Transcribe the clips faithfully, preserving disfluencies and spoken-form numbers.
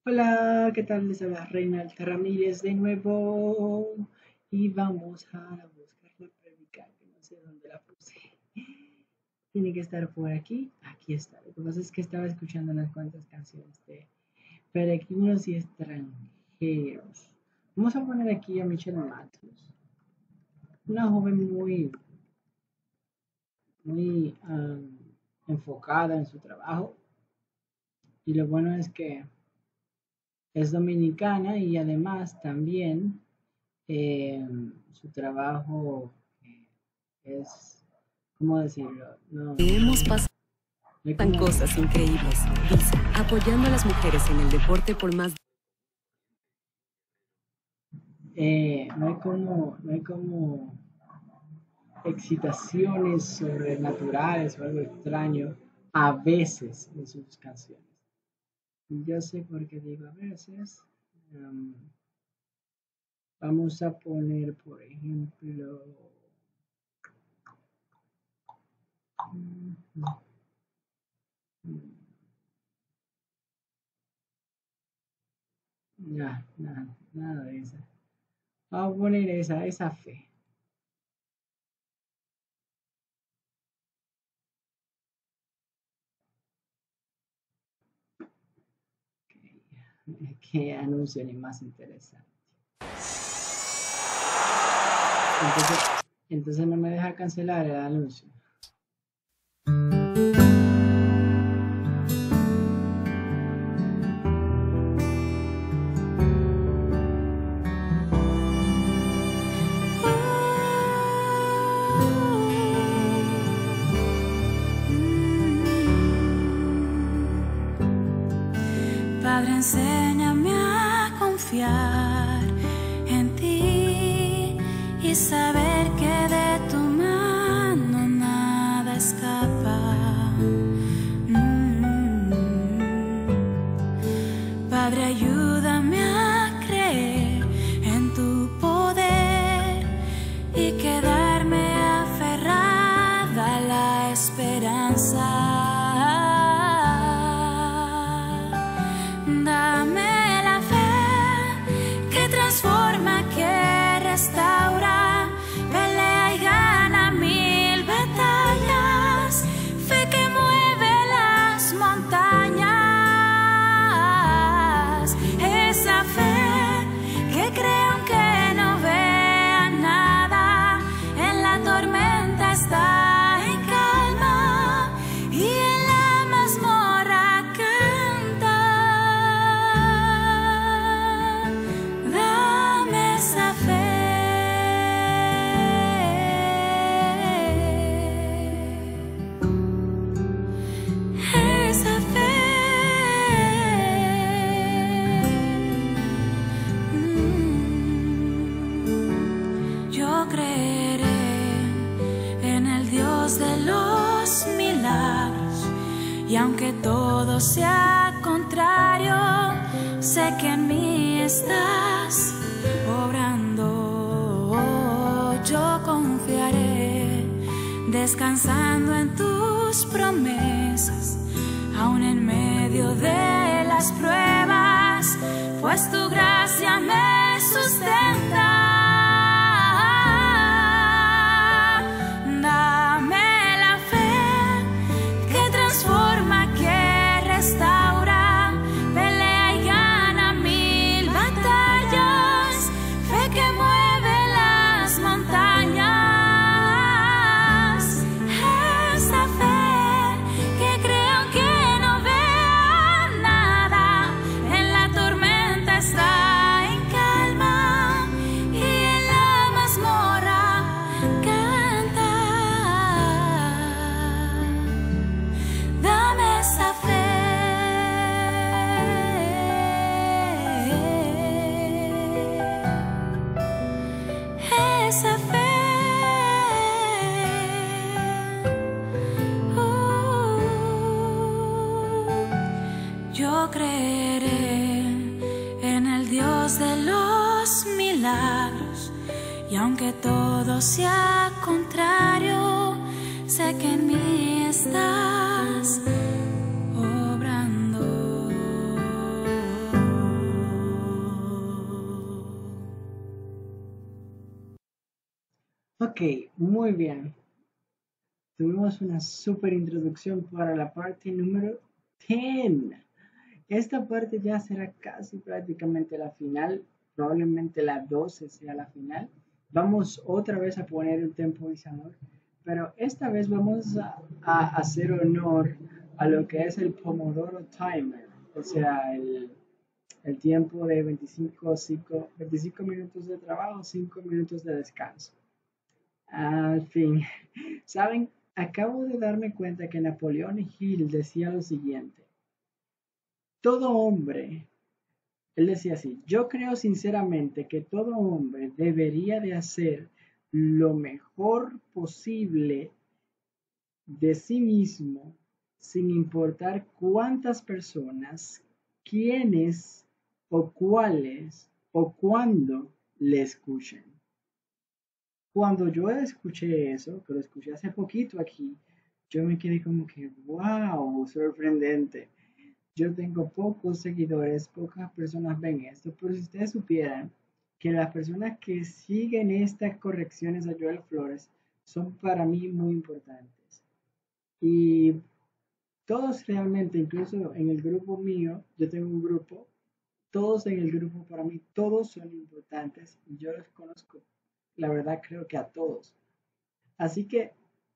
Hola, ¿qué tal? Les habla Reinaldo Ramírez de nuevo y vamos a buscar la prédica, que no sé dónde la puse. Tiene que estar por aquí. Aquí está. Lo que pasa es que estaba escuchando unas cuantas canciones de peregrinos y extranjeros. Vamos a poner aquí a Michelle Matthews, una joven muy, muy um, enfocada en su trabajo. Y lo bueno es que es dominicana y además también eh, su trabajo eh, es, ¿cómo decirlo? No, Hemos pasado no como, cosas increíbles. Visa, apoyando a las mujeres en el deporte por más. eh, no hay como, no hay como excitaciones sobrenaturales o algo extraño a veces en sus canciones. Y yo sé por qué digo a veces. Um, vamos a poner, por ejemplo, mm, mm, nada, nada, nada de eso. Vamos a poner esa, esa fe. Qué anuncio ni más interesante. Entonces, entonces no me deja cancelar el anuncio. Padre, enséñame a confiar en ti y saber que de tu mano nada escapa. Mm. Padre, ayúdame a creer en tu poder y quedarme aferrada a la esperanza. Dame la fe que transforma, que restaura, pelea y gana mil batallas, fe que mueve las montañas, esa fe que cree aunque no vea nada, en la tormenta está en calma y en la mazmorra canta. Dame esa fe. Esa fe. Mm. Yo creeré en el Dios de los milagros, y aunque todo sea contrario, sé que en mí estás obrando. Yo confiaré, descansando en tus promesas, aún en medio de las pruebas, pues tu gracia me sustenta. Dame la fe que transforma, que restaura, pelea y gana mil batallas, fe que mueve las montañas, esa fe que creo que no vea nada, en la tormenta está en calma y en la mazmorra canta. Dame esa fe. Esa fe. Uh, yo creeré en el Dios de los milagros, y aunque todo sea contrario, sé que en mí estás obrando. Ok, muy bien. Tuvimos una super introducción para la parte número diez. Esta parte ya será casi prácticamente la final, probablemente la doce sea la final. Vamos otra vez a poner el temporizador, pero esta vez vamos a, a hacer honor a lo que es el Pomodoro Timer, o sea, el, el tiempo de veinticinco, cinco, veinticinco minutos de trabajo, cinco minutos de descanso. Al fin, ¿saben? Acabo de darme cuenta que Napoleón Hill decía lo siguiente: todo hombre, él decía así, yo creo sinceramente que todo hombre debería de hacer lo mejor posible de sí mismo, sin importar cuántas personas, quiénes o cuáles o cuándo le escuchen. Cuando yo escuché eso, que lo escuché hace poquito aquí, yo me quedé como que, wow, sorprendente. Yo tengo pocos seguidores, pocas personas ven esto, pero si ustedes supieran que las personas que siguen estas correcciones a Joel Flores son para mí muy importantes. Y todos realmente, incluso en el grupo mío, yo tengo un grupo, todos en el grupo para mí, todos son importantes y yo los conozco, la verdad creo que a todos. Así que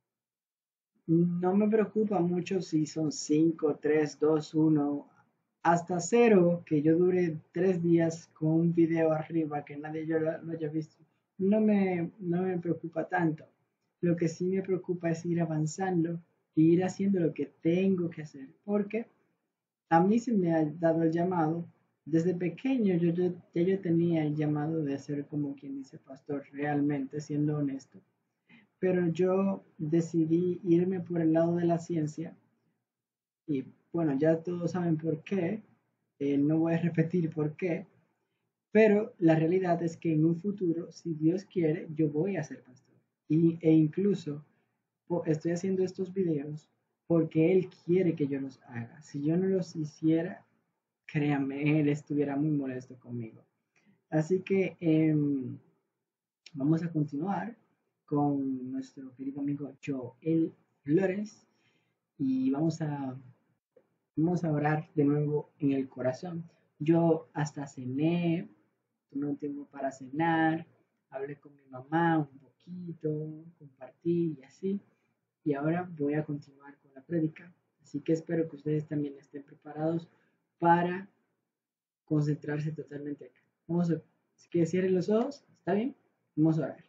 no me preocupa mucho si son cinco, tres, dos, uno, hasta cero, que yo dure tres días con un video arriba que nadie yo lo, lo haya visto. No me, no me preocupa tanto. Lo que sí me preocupa es ir avanzando e ir haciendo lo que tengo que hacer. Porque a mí se me ha dado el llamado. Desde pequeño yo, yo, ya yo tenía el llamado de ser como quien dice pastor, realmente, siendo honesto. Pero yo decidí irme por el lado de la ciencia y bueno, ya todos saben por qué, eh, no voy a repetir por qué, pero la realidad es que en un futuro, si Dios quiere, yo voy a ser pastor. Y, e incluso estoy haciendo estos videos porque Él quiere que yo los haga. Si yo no los hiciera, créanme, Él estuviera muy molesto conmigo. Así que eh, vamos a continuar con nuestro querido amigo Joel Flores y vamos a, vamos a orar de nuevo en el corazón. Yo hasta cené, tomé un tiempo para cenar, hablé con mi mamá un poquito, compartí y así. Y ahora voy a continuar con la prédica. Así que espero que ustedes también estén preparados para concentrarse totalmente acá. Vamos a, si que cierren los ojos, ¿está bien? Vamos a orar.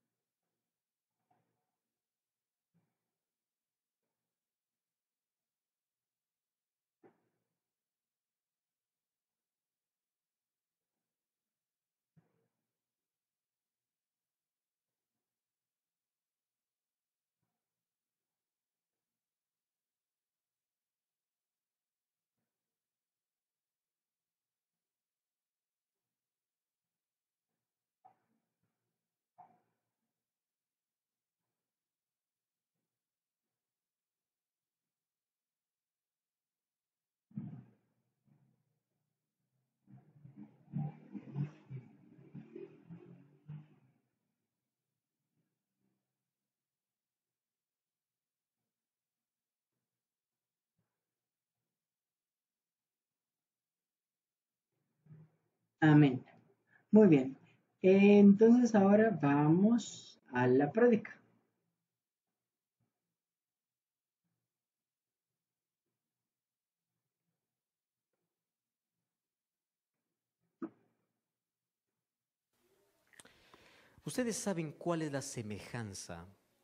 Amén. Muy bien. Entonces ahora vamos a la prédica. ¿Ustedes saben cuál es la semejanza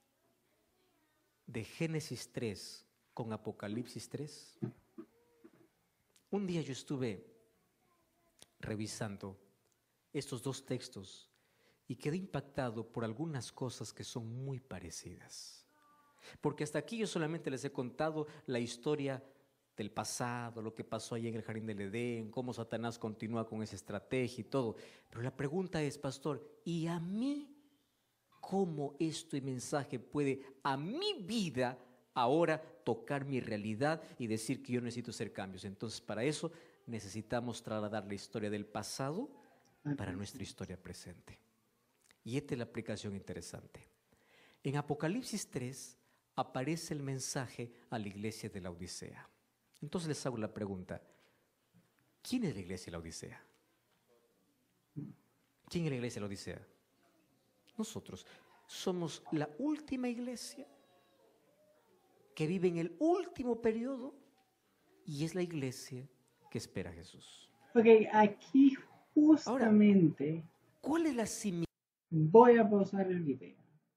de Génesis tres con Apocalipsis tres? Un día yo estuve revisando estos dos textos y quedé impactado por algunas cosas que son muy parecidas. Porque hasta aquí yo solamente les he contado la historia del pasado, lo que pasó allí en el Jardín del Edén, cómo Satanás continúa con esa estrategia y todo. Pero la pregunta es, pastor, ¿y a mí cómo este mensaje puede a mi vida ahora tocar mi realidad y decir que yo necesito hacer cambios? Entonces, para eso necesitamos trasladar la historia del pasado para nuestra historia presente. Y esta es la aplicación interesante. En Apocalipsis tres aparece el mensaje a la iglesia de la Odisea. Entonces les hago la pregunta, ¿quién es la iglesia de la Odisea? ¿Quién es la iglesia de la Odisea? Nosotros somos la última iglesia que vive en el último periodo y es la iglesia que espera a Jesús. Ok, aquí justamente Ahora, ¿cuál es la similitud? voy a pausar el video.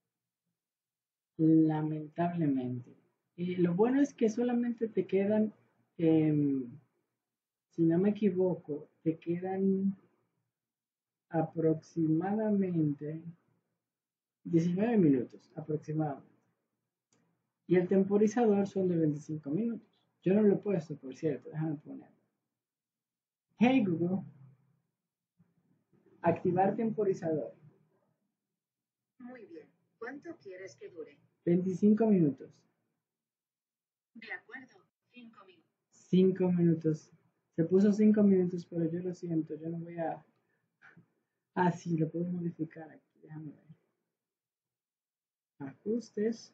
Lamentablemente. Eh, lo bueno es que solamente te quedan, eh, si no me equivoco, te quedan aproximadamente diecinueve minutos, aproximadamente. Y el temporizador son de veinticinco minutos. Yo no lo he puesto, por cierto, déjame ponerlo. Hey Google, activar temporizador. Muy bien. ¿Cuánto quieres que dure? veinticinco minutos. De acuerdo. Cinco minutos. cinco minutos. Se puso cinco minutos, pero yo lo siento, yo no voy a... Ah, sí, lo puedo modificar aquí, déjame ver. Ajustes.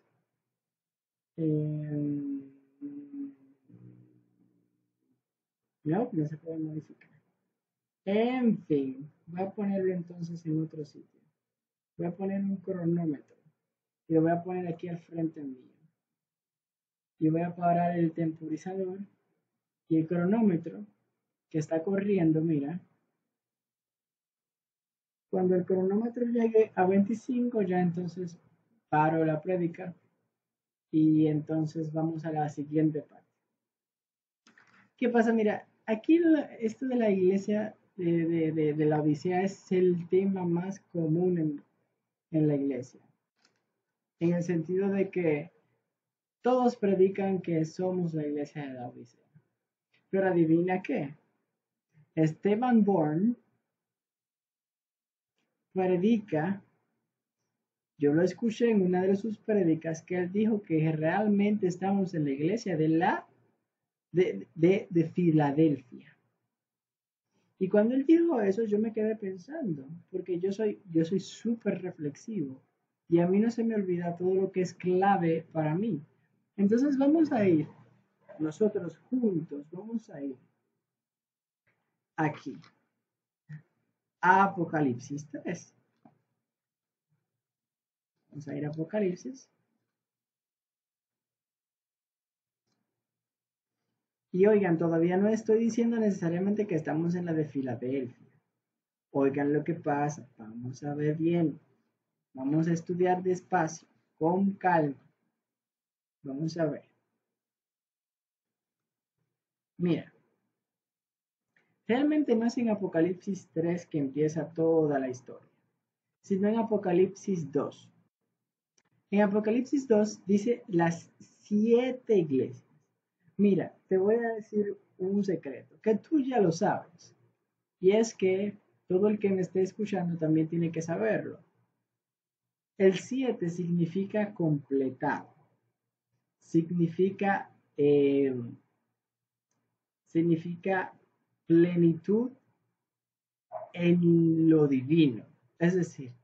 Eh... No, no se puede modificar. En fin, voy a ponerlo entonces en otro sitio. Voy a poner un cronómetro y lo voy a poner aquí al frente mío. Y voy a parar el temporizador y el cronómetro que está corriendo, mira. Cuando el cronómetro llegue a veinticinco, ya entonces paro la prédica y entonces vamos a la siguiente parte. ¿Qué pasa? Mira, aquí esto de la iglesia de, de, de, de la Odisea es el tema más común en, en la iglesia. En el sentido de que todos predican que somos la iglesia de la Odisea. Pero adivina qué. Esteban Born predica, yo lo escuché en una de sus prédicas, que él dijo que realmente estamos en la iglesia de la de, de, de Filadelfia. Y cuando él dijo eso, yo me quedé pensando, porque yo soy yo soy súper reflexivo y a mí no se me olvida todo lo que es clave para mí. Entonces vamos a ir, nosotros juntos, vamos a ir aquí a Apocalipsis tres. Vamos a ir a Apocalipsis. Y oigan, todavía no estoy diciendo necesariamente que estamos en la de Filadelfia. Oigan lo que pasa, vamos a ver bien. Vamos a estudiar despacio, con calma. Vamos a ver. Mira. Realmente no es en Apocalipsis tres que empieza toda la historia, sino en Apocalipsis dos. En Apocalipsis dos dice las siete iglesias. Mira, te voy a decir un secreto, que tú ya lo sabes. Y es que todo el que me esté escuchando también tiene que saberlo. El siete significa completado. Significa, eh, significa plenitud en lo divino. Es decir,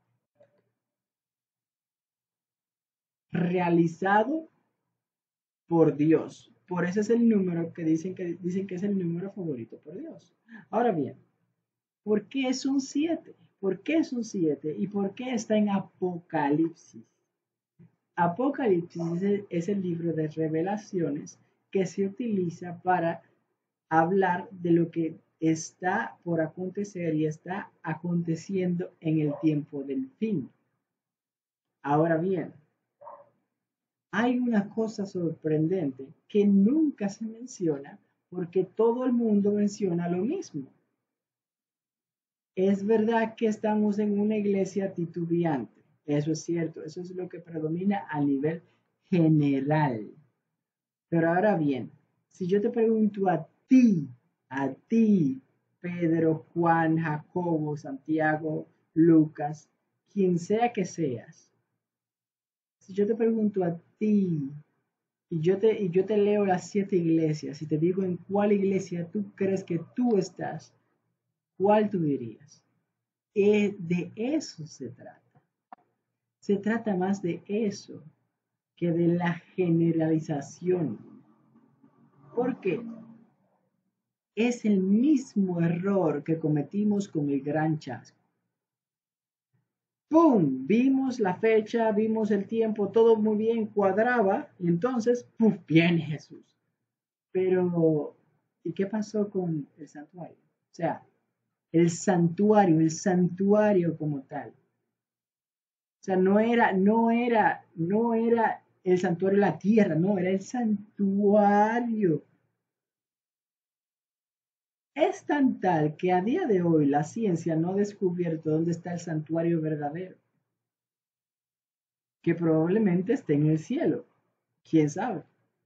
realizado por Dios. Por eso es el número que dicen que, dicen que es el número favorito por Dios. Ahora bien, ¿por qué es un siete? ¿Por qué es un siete? ¿Y por qué está en Apocalipsis? Apocalipsis es el, es el libro de revelaciones que se utiliza para hablar de lo que está por acontecer y está aconteciendo en el tiempo del fin. Ahora bien, hay una cosa sorprendente que nunca se menciona porque todo el mundo menciona lo mismo. Es verdad que estamos en una iglesia titubeante, eso es cierto, eso es lo que predomina a nivel general. Pero ahora bien, si yo te pregunto a ti, a ti, Pedro, Juan, Jacobo, Santiago, Lucas, quien sea que seas, si yo te pregunto a ti y yo te, y yo te leo las siete iglesias y te digo en cuál iglesia tú crees que tú estás, ¿cuál tú dirías? Eh, de eso se trata. Se trata más de eso que de la generalización. ¿Por qué? Es el mismo error que cometimos con el gran chasco. ¡Pum! Vimos la fecha, vimos el tiempo, todo muy bien, cuadraba, y entonces, ¡puf! Viene Jesús. Pero, ¿y qué pasó con el santuario? O sea, el santuario, el santuario como tal. O sea, no era, no era, no era el santuario de la tierra, no, era el santuario. Es tan tal que a día de hoy la ciencia no ha descubierto dónde está el santuario verdadero, que probablemente esté en el cielo. ¿Quién sabe?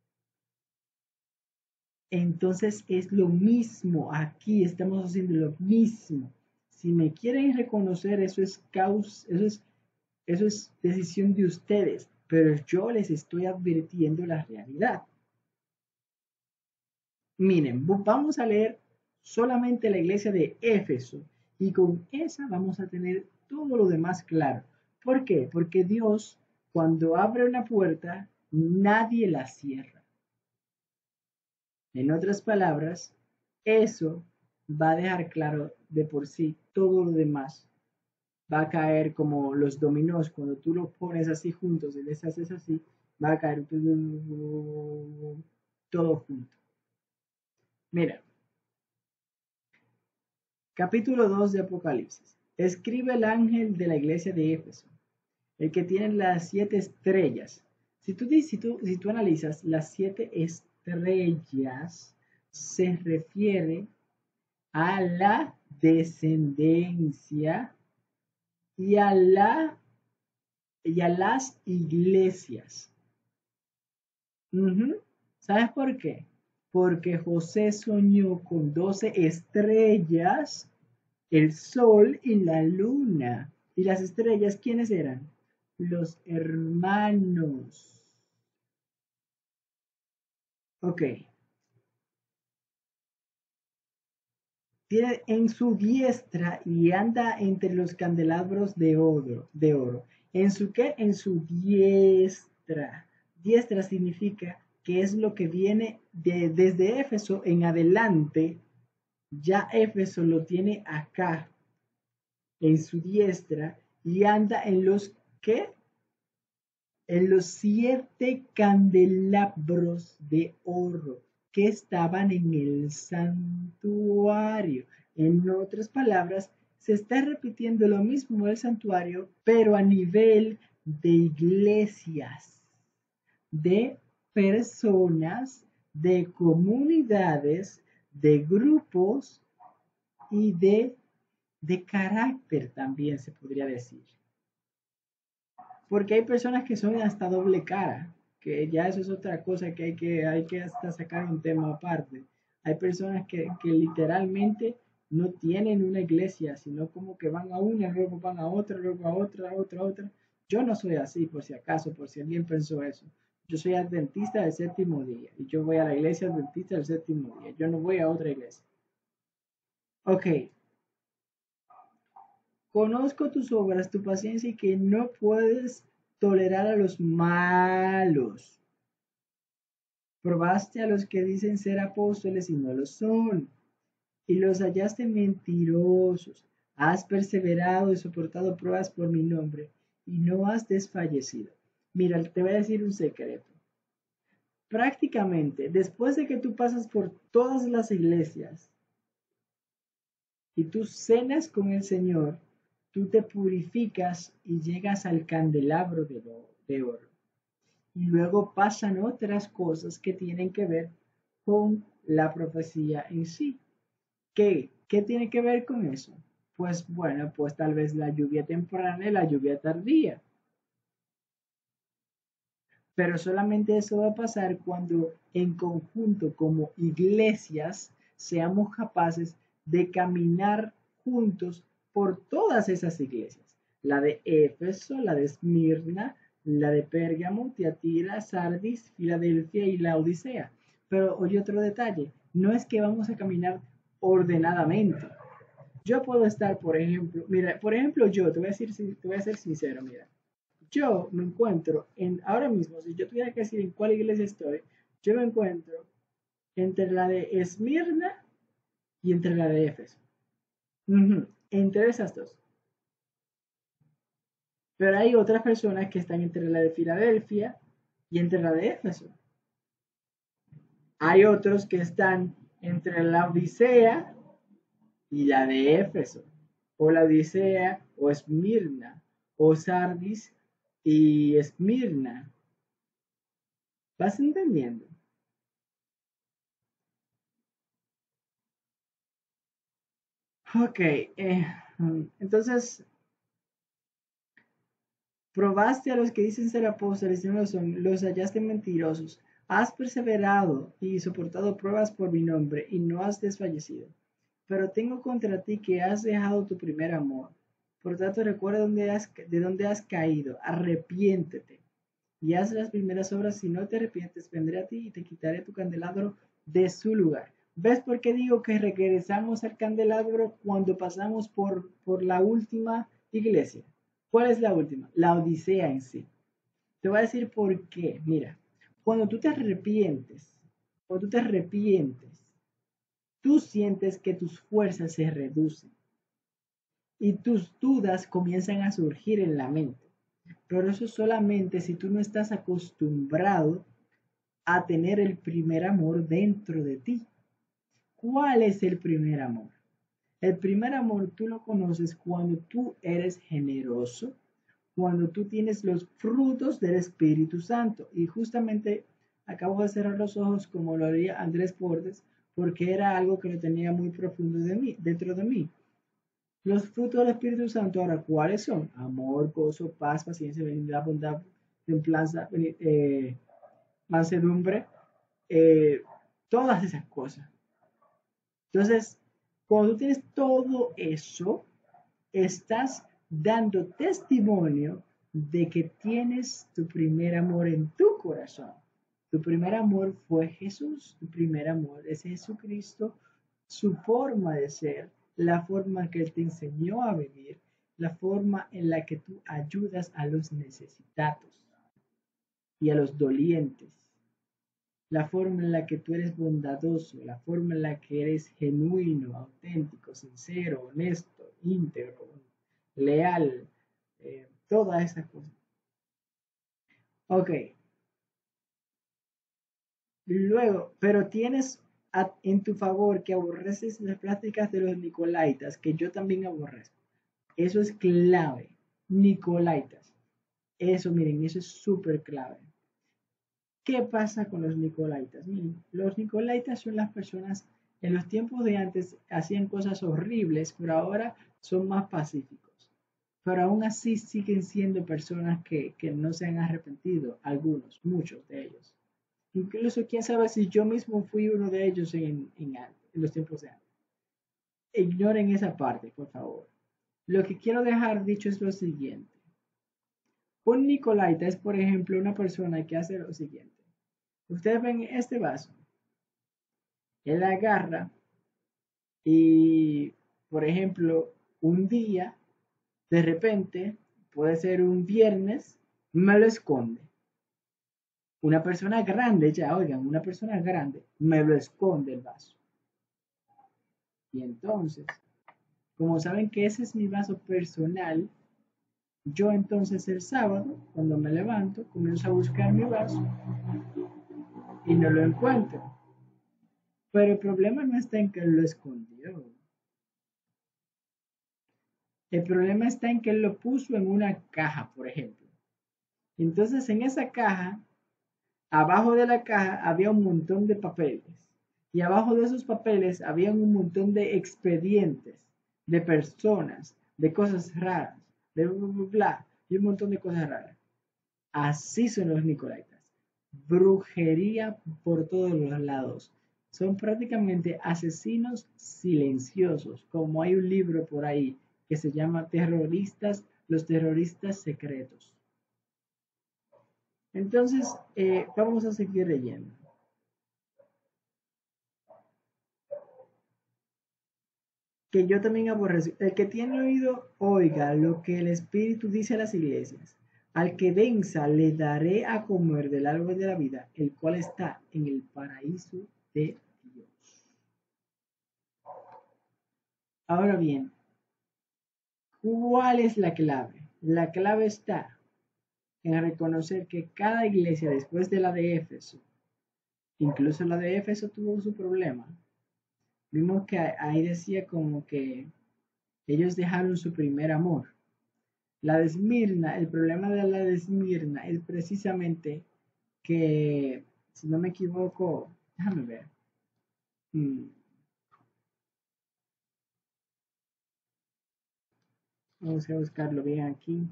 Entonces es lo mismo, aquí estamos haciendo lo mismo. Si me quieren reconocer, eso es causa, eso es, eso es decisión de ustedes, pero yo les estoy advirtiendo la realidad. Miren, vamos a leer solamente la iglesia de Éfeso y con esa vamos a tener todo lo demás claro. ¿Por qué? Porque Dios, cuando abre una puerta, nadie la cierra. En otras palabras, eso va a dejar claro de por sí todo lo demás. Va a caer como los dominós, cuando tú los pones así juntos y les haces así, va a caer todo junto. Mira, capítulo dos de Apocalipsis. Escribe el ángel de la iglesia de Éfeso, el que tiene las siete estrellas. Si tú, si tú, si tú analizas, las siete estrellas se refiere a la descendencia y a, la, y a las iglesias. Uh-huh. ¿Sabes por qué? Porque José soñó con doce estrellas, el sol y la luna. ¿Y las estrellas quiénes eran? Los hermanos. Ok. Tiene en su diestra y anda entre los candelabros de oro. De oro. ¿En su qué? En su diestra. Diestra significa que es lo que viene de, desde Éfeso en adelante. Ya Éfeso lo tiene acá, en su diestra, y anda en los, ¿qué? En los siete candelabros de oro que estaban en el santuario. En otras palabras, se está repitiendo lo mismo del santuario, pero a nivel de iglesias, de personas, de comunidades, de grupos y de, de carácter también se podría decir. Porque hay personas que son hasta doble cara, que ya eso es otra cosa que hay que, hay que hasta sacar un tema aparte. Hay personas que, que literalmente no tienen una iglesia, sino como que van a una, luego van a otra, luego a otra, a otra, a otra. Yo no soy así, por si acaso, por si alguien pensó eso. Yo soy adventista del séptimo día y yo voy a la iglesia adventista del séptimo día. Yo no voy a otra iglesia. Ok. Conozco tus obras, tu paciencia y que no puedes tolerar a los malos. Probaste a los que dicen ser apóstoles y no lo son, y los hallaste mentirosos. Has perseverado y soportado pruebas por mi nombre y no has desfallecido. Mira, te voy a decir un secreto. Prácticamente, después de que tú pasas por todas las iglesias y tú cenas con el Señor, tú te purificas y llegas al candelabro de, de oro. Y luego pasan otras cosas que tienen que ver con la profecía en sí. ¿Qué? ¿Qué tiene que ver con eso? Pues bueno, pues tal vez la lluvia temprana y la lluvia tardía. Pero solamente eso va a pasar cuando en conjunto como iglesias seamos capaces de caminar juntos por todas esas iglesias. La de Éfeso, la de Esmirna, la de Pérgamo, Tiatira, Sardis, Filadelfia y la Odisea. Pero oye otro detalle, no es que vamos a caminar ordenadamente. Yo puedo estar, por ejemplo, mira, por ejemplo yo, te voy a decir, te voy a ser sincero, mira. yo me encuentro en, ahora mismo, si yo tuviera que decir en cuál iglesia estoy, yo me encuentro entre la de Esmirna y entre la de Éfeso. Uh-huh. Entre esas dos. Pero hay otras personas que están entre la de Filadelfia y entre la de Éfeso. Hay otros que están entre la Odisea y la de Éfeso, o la Odisea o Esmirna, o Sardis y Esmirna. ¿Vas entendiendo? Ok, eh, entonces, probaste a los que dicen ser apóstoles y no lo son, los hallaste mentirosos. Has perseverado y soportado pruebas por mi nombre y no has desfallecido. Pero tengo contra ti que has dejado tu primer amor. Por tanto, recuerda dónde has, de dónde has caído, arrepiéntete y haz las primeras obras. Si no te arrepientes, vendré a ti y te quitaré tu candelabro de su lugar. ¿Ves por qué digo que regresamos al candelabro cuando pasamos por, por la última iglesia? ¿Cuál es la última? La Odisea en sí. Te voy a decir por qué. Mira, cuando tú te arrepientes, cuando tú te arrepientes, tú sientes que tus fuerzas se reducen y tus dudas comienzan a surgir en la mente. Pero eso solamente si tú no estás acostumbrado a tener el primer amor dentro de ti. ¿Cuál es el primer amor? El primer amor tú lo conoces cuando tú eres generoso, cuando tú tienes los frutos del Espíritu Santo. Y justamente acabo de cerrar los ojos como lo haría Andrés Portes, porque era algo que lo tenía muy profundo de mí, dentro de mí. Los frutos del Espíritu Santo, ahora, ¿cuáles son? Amor, gozo, paz, paciencia, benignidad, bondad, templanza, eh, mansedumbre, eh, todas esas cosas. Entonces, cuando tú tienes todo eso, estás dando testimonio de que tienes tu primer amor en tu corazón. Tu primer amor fue Jesús, tu primer amor es Jesucristo, su forma de ser, la forma que Él te enseñó a vivir, la forma en la que tú ayudas a los necesitados y a los dolientes, la forma en la que tú eres bondadoso, la forma en la que eres genuino, auténtico, sincero, honesto, íntegro, leal, eh, todas esas cosas. Ok. Luego, pero tienes a, en tu favor que aborreces las prácticas de los nicolaitas, que yo también aborrezco. Eso es clave. Nicolaitas. Eso, miren, eso es súper clave. ¿Qué pasa con los nicolaitas? Miren, los nicolaitas son las personas, en los tiempos de antes hacían cosas horribles, pero ahora son más pacíficos. Pero aún así siguen siendo personas que, que no se han arrepentido, algunos, muchos de ellos. Incluso, quién sabe si yo mismo fui uno de ellos en, en, en los tiempos de antes. Ignoren esa parte, por favor. Lo que quiero dejar dicho es lo siguiente. Un nicolaita es, por ejemplo, una persona que hace lo siguiente. Ustedes ven este vaso. Él agarra y, por ejemplo, un día, de repente, puede ser un viernes, me lo esconde. Una persona grande, ya oigan, una persona grande me lo esconde el vaso. Y entonces, como saben que ese es mi vaso personal, yo entonces el sábado, cuando me levanto, comienzo a buscar mi vaso y no lo encuentro. Pero el problema no está en que él lo escondió. El problema está en que él lo puso en una caja, por ejemplo. Entonces, en esa caja, abajo de la caja había un montón de papeles. Y abajo de esos papeles había un montón de expedientes, de personas, de cosas raras, de bla, bla, bla, y un montón de cosas raras. Así son los nicolaitas. Brujería por todos los lados. Son prácticamente asesinos silenciosos, como hay un libro por ahí que se llama Terroristas, los terroristas secretos. Entonces, eh, vamos a seguir leyendo. Que yo también aborrezco. El que tiene oído, oiga lo que el Espíritu dice a las iglesias. Al que venza le daré a comer del árbol de la vida, el cual está en el paraíso de Dios. Ahora bien, ¿cuál es la clave? La clave está en reconocer que cada iglesia después de la de Éfeso, incluso la de Éfeso tuvo su problema. Vimos que ahí decía como que ellos dejaron su primer amor. La de Esmirna, el problema de la de Esmirna es precisamente que, si no me equivoco, déjame ver. Hmm. Vamos a buscarlo bien aquí.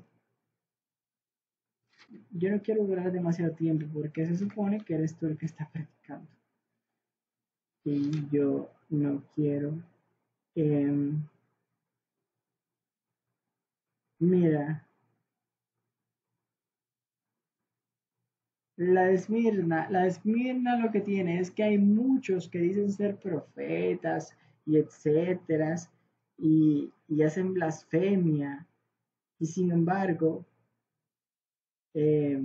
Yo no quiero durar demasiado tiempo porque se supone que eres tú el que está practicando. Y yo no quiero. Eh, mira. La de Esmirna, la de Esmirna lo que tiene es que hay muchos que dicen ser profetas y etcétera y, y hacen blasfemia y sin embargo eh,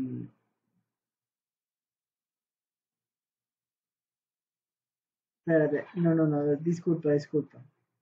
espérate, no, no, no, disculpa, disculpa.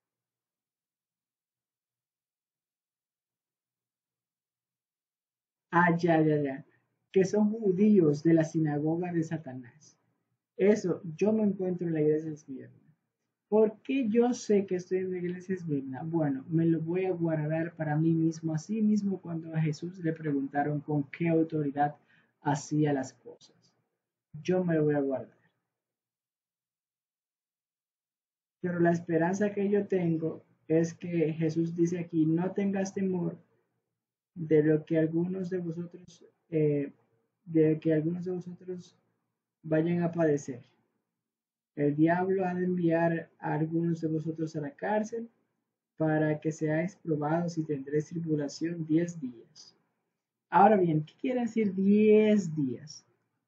Ah, ya, ya, ya. Que son judíos de la sinagoga de Satanás. Eso, yo me encuentro en la iglesia de Esmirna. ¿Por qué yo sé que estoy en la iglesia de Esmirna? Bueno, me lo voy a guardar para mí mismo. Así mismo cuando a Jesús le preguntaron con qué autoridad hacía las cosas. Yo me lo voy a guardar. Pero la esperanza que yo tengo es que Jesús dice aquí, no tengas temor de lo que algunos de vosotros, eh, de que algunos de vosotros vayan a padecer. El diablo ha de enviar a algunos de vosotros a la cárcel para que seáis probados y tendréis tribulación diez días. Ahora bien, ¿qué quiere decir diez días?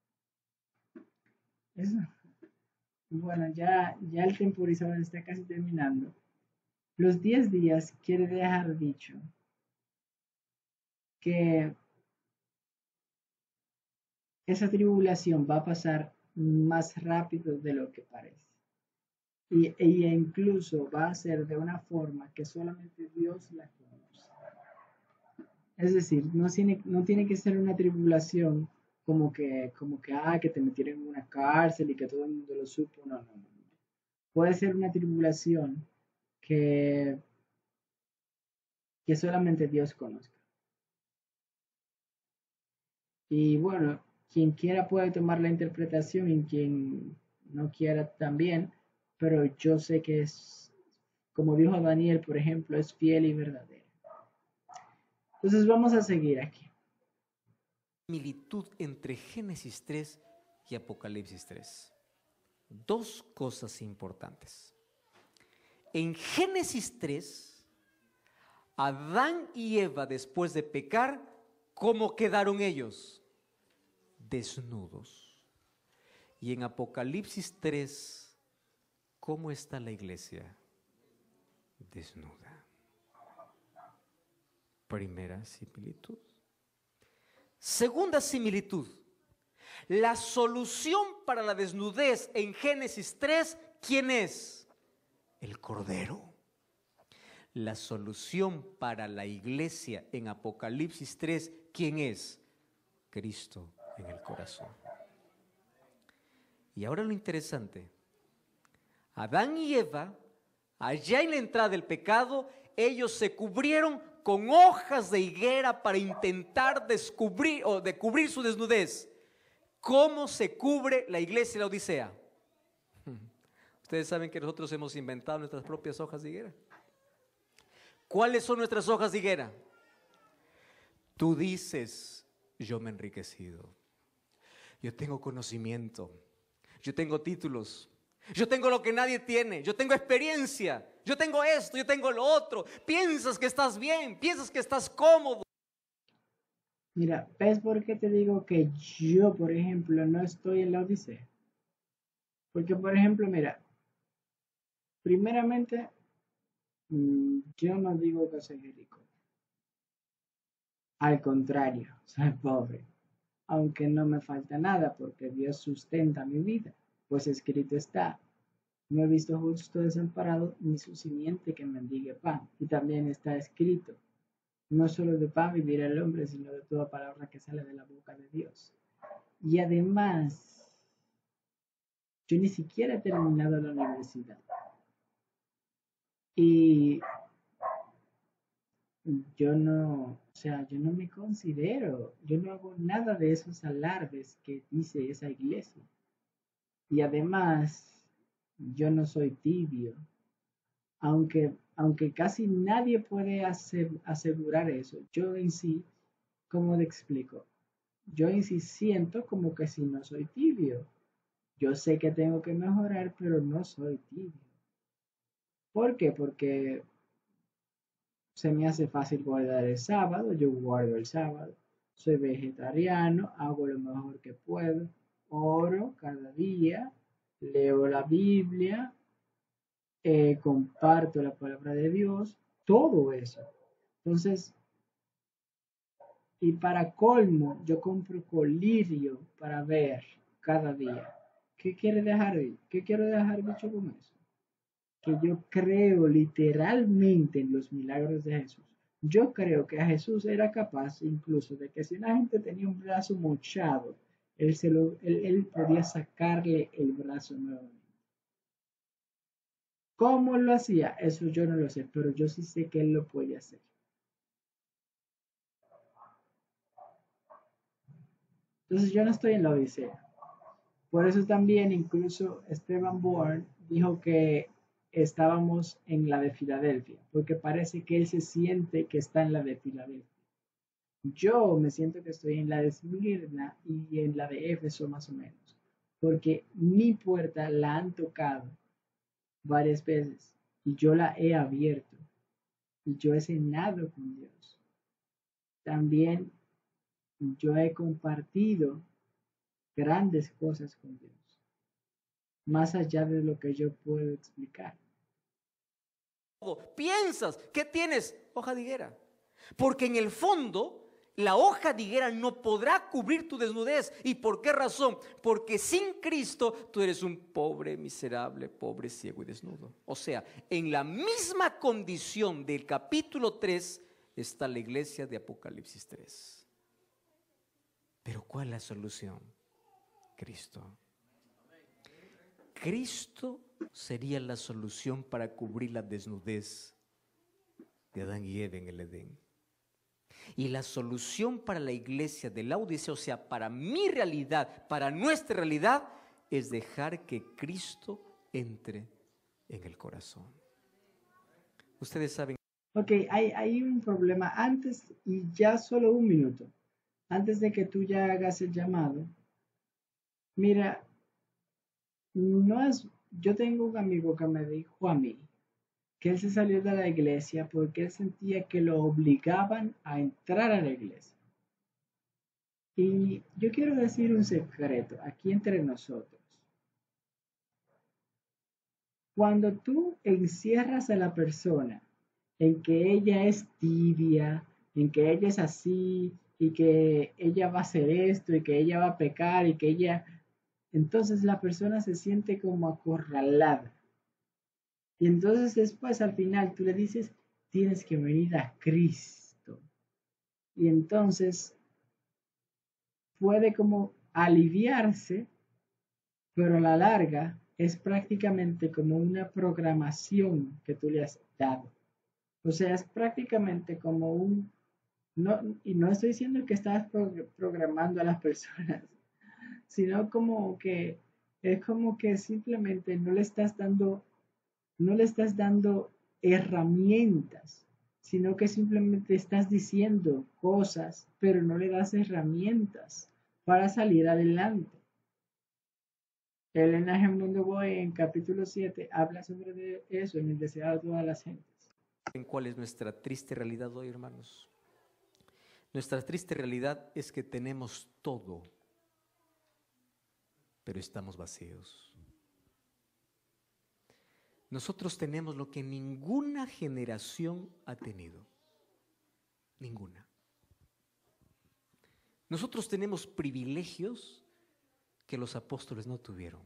Eso. Bueno, ya, ya el temporizador está casi terminando. Los diez días quiere dejar dicho que esa tribulación va a pasar más rápido de lo que parece. Y, e incluso va a ser de una forma que solamente Dios la conoce. Es decir, no tiene, no tiene que ser una tribulación como que, como que, ah, que te metieron en una cárcel y que todo el mundo lo supo. No, no, no. Puede ser una tribulación que, que solamente Dios conozca. Y bueno, quien quiera puede tomar la interpretación y quien no quiera también, pero yo sé que es, como dijo Daniel, por ejemplo, es fiel y verdadero. Entonces vamos a seguir aquí. Similitud entre Génesis tres y Apocalipsis tres. Dos cosas importantes. En Génesis tres, Adán y Eva, después de pecar, ¿cómo quedaron ellos? Desnudos. Y en Apocalipsis tres, ¿cómo está la iglesia? Desnuda. Primera similitud. Segunda similitud. La solución para la desnudez en Génesis tres, ¿quién es? El Cordero. La solución para la iglesia en Apocalipsis tres, ¿quién es? Cristo en el corazón. Y ahora lo interesante. Adán y Eva, allá en la entrada del pecado, ellos se cubrieron con hojas de higuera para intentar descubrir o de cubrir su desnudez. ¿Cómo se cubre la iglesia de la Odisea? Ustedes saben que nosotros hemos inventado nuestras propias hojas de higuera. ¿Cuáles son nuestras hojas de higuera? Tú dices, yo me he enriquecido, yo tengo conocimiento, yo tengo títulos, yo tengo lo que nadie tiene, yo tengo experiencia, yo tengo esto, yo tengo lo otro. Piensas que estás bien, piensas que estás cómodo. Mira, ¿ves por qué te digo que yo, por ejemplo, no estoy en la Odisea? Porque, por ejemplo, mira, primeramente, yo no digo que soy rico. Al contrario, soy pobre, aunque no me falta nada porque Dios sustenta mi vida, pues escrito está, no he visto justo desamparado ni su simiente que mendigue pan. Y también está escrito, no solo de pan vivirá el hombre, sino de toda palabra que sale de la boca de Dios. Y además, yo ni siquiera he terminado la universidad. Y yo no, o sea, yo no me considero, yo no hago nada de esos alardes que dice esa iglesia. Y además, yo no soy tibio, aunque, aunque casi nadie puede asegurar eso. Yo en sí, ¿cómo te explico? Yo en sí siento como que si no soy tibio. Yo sé que tengo que mejorar, pero no soy tibio. ¿Por qué? Porque se me hace fácil guardar el sábado, yo guardo el sábado. Soy vegetariano, hago lo mejor que puedo, oro cada día, leo la Biblia, eh, comparto la palabra de Dios, todo eso. Entonces, y para colmo, yo compro colirio para ver cada día. ¿Qué quiere dejar? ¿Qué quiero dejar dicho con eso? Que yo creo literalmente en los milagros de Jesús. Yo creo que a Jesús era capaz incluso de que si una gente tenía un brazo mochado, él, se lo, él, él podía sacarle el brazo nuevamente. ¿Cómo lo hacía? Eso yo no lo sé, pero yo sí sé que él lo puede hacer. Entonces yo no estoy en la odisea. Por eso también incluso Esteban Bourne dijo que estábamos en la de Filadelfia, porque parece que él se siente que está en la de Filadelfia. Yo me siento que estoy en la de Esmirna y en la de Éfeso más o menos, porque mi puerta la han tocado varias veces y yo la he abierto y yo he cenado con Dios. También yo he compartido grandes cosas con Dios, más allá de lo que yo puedo explicar. Piensas que tienes hoja de higuera, porque en el fondo la hoja de higuera no podrá cubrir tu desnudez. ¿Y por qué razón? Porque sin Cristo tú eres un pobre, miserable, pobre, ciego y desnudo. O sea, en la misma condición del capítulo tres está la iglesia de Apocalipsis tres. Pero ¿cuál es la solución? Cristo. Cristo sería la solución para cubrir la desnudez de Adán y Eva en el Edén. Y la solución para la iglesia de la Odisea, o sea, para mi realidad, para nuestra realidad, es dejar que Cristo entre en el corazón. Ustedes saben. Ok, hay, hay un problema antes y ya solo un minuto. Antes de que tú ya hagas el llamado. Mira, no es, yo tengo un amigo que me dijo a mí que él se salió de la iglesia porque él sentía que lo obligaban a entrar a la iglesia. Y yo quiero decir un secreto aquí entre nosotros. Cuando tú encierras a la persona en que ella es tibia, en que ella es así, y que ella va a hacer esto, y que ella va a pecar, y que ella... Entonces la persona se siente como acorralada. Y entonces después al final tú le dices, tienes que venir a Cristo. Y entonces puede como aliviarse, pero a la larga es prácticamente como una programación que tú le has dado. O sea, es prácticamente como un... No, y no estoy diciendo que estás programando a las personas, sino como que es como que simplemente no le estás dando, no le estás dando herramientas, sino que simplemente estás diciendo cosas, pero no le das herramientas para salir adelante. Elena G. Mundo Boy en capítulo siete habla sobre eso en el deseado de todas las gentes. ¿En cuál es nuestra triste realidad hoy, hermanos? Nuestra triste realidad es que tenemos todo, pero estamos vacíos. Nosotros tenemos lo que ninguna generación ha tenido. Ninguna. Nosotros tenemos privilegios que los apóstoles no tuvieron.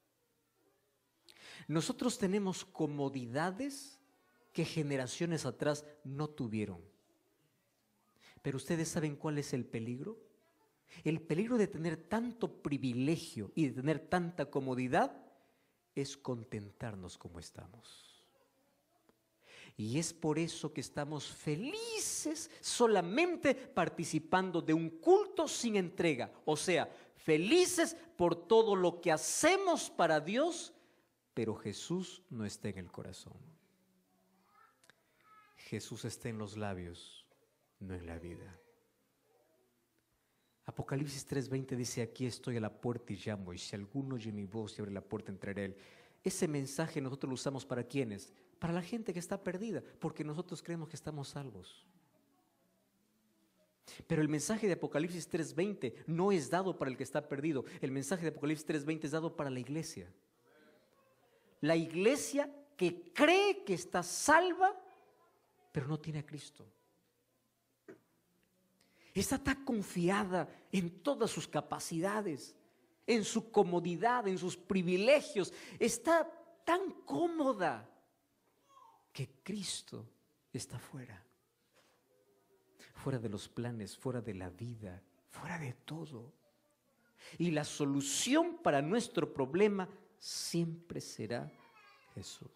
Nosotros tenemos comodidades que generaciones atrás no tuvieron. Pero ustedes saben cuál es el peligro. El peligro de tener tanto privilegio y de tener tanta comodidad es contentarnos como estamos. Y es por eso que estamos felices solamente participando de un culto sin entrega. O sea, felices por todo lo que hacemos para Dios, pero Jesús no está en el corazón. Jesús está en los labios, no en la vida. Apocalipsis tres veinte dice: aquí estoy a la puerta y llamo, y si alguno oye mi voz y abre la puerta, entraré a él. Ese mensaje nosotros lo usamos ¿para quiénes? Para la gente que está perdida, porque nosotros creemos que estamos salvos. Pero el mensaje de Apocalipsis tres veinte no es dado para el que está perdido. El mensaje de Apocalipsis tres veinte es dado para la iglesia. La iglesia que cree que está salva, pero no tiene a Cristo. Está tan confiada en todas sus capacidades, en su comodidad, en sus privilegios. Está tan cómoda que Cristo está fuera. Fuera de los planes, fuera de la vida, fuera de todo. Y la solución para nuestro problema siempre será Jesús.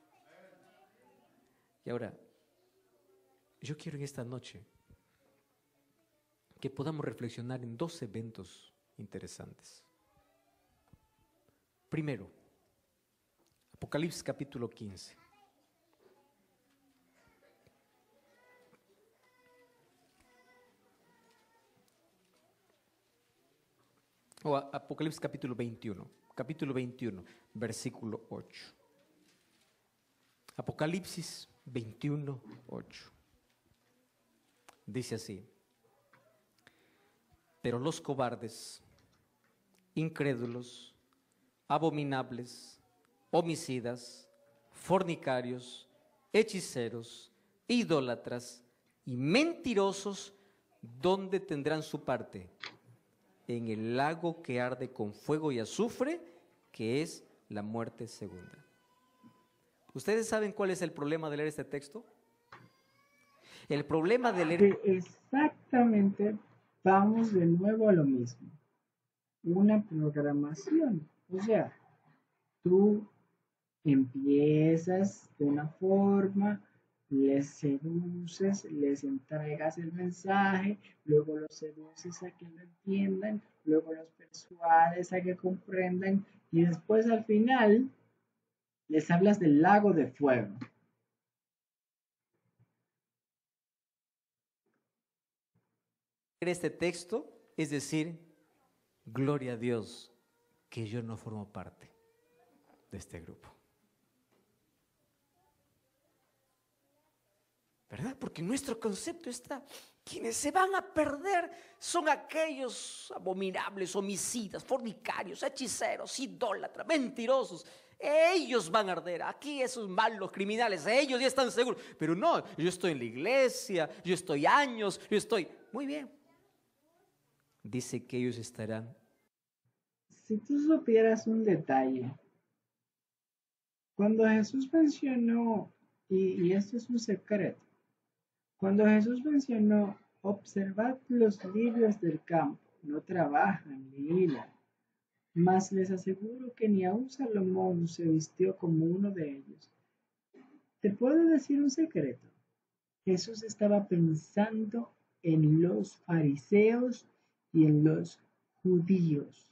Y ahora, yo quiero en esta noche que podamos reflexionar en dos eventos interesantes. Primero, Apocalipsis capítulo quince. O Apocalipsis capítulo veintiuno, capítulo veintiuno, versículo ocho. Apocalipsis veintiuno, ocho. Dice así: pero los cobardes, incrédulos, abominables, homicidas, fornicarios, hechiceros, idólatras y mentirosos, ¿dónde tendrán su parte? En el lago que arde con fuego y azufre, que es la muerte segunda. ¿Ustedes saben cuál es el problema de leer este texto? El problema de leer... Exactamente, vamos de nuevo a lo mismo. Una programación. O sea, tú empiezas de una forma, les seduces, les entregas el mensaje, luego los seduces a que lo entiendan, luego los persuades a que comprendan y después al final les hablas del lago de fuego. Este texto es decir, gloria a Dios que yo no formo parte de este grupo. ¿Verdad? Porque nuestro concepto está, quienes se van a perder son aquellos abominables, homicidas, fornicarios, hechiceros, idólatras, mentirosos. Ellos van a arder. Aquí esos malos criminales, ellos ya están seguros. Pero no, yo estoy en la iglesia, yo estoy años, yo estoy... Muy bien. Dice que ellos estarán. Si tú supieras un detalle, cuando Jesús mencionó, y, y esto es un secreto, cuando Jesús mencionó, observad los lirios del campo, no trabajan ni hilan, mas les aseguro que ni aun Salomón se vistió como uno de ellos. ¿Te puedo decir un secreto? Jesús estaba pensando en los fariseos y en los judíos.